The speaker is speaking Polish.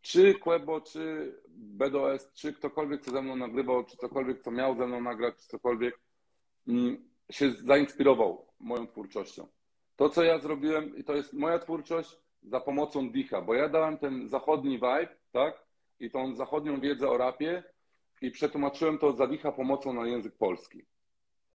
czy Quebo, czy BDOS, czy ktokolwiek, co ze mną nagrywał, czy cokolwiek, co miał ze mną nagrać, czy cokolwiek, się zainspirował moją twórczością. To, co ja zrobiłem, i to jest moja twórczość za pomocą Dicha, bo ja dałem ten zachodni vibe, tak? I tą zachodnią wiedzę o rapie i przetłumaczyłem to za Dicha pomocą na język polski.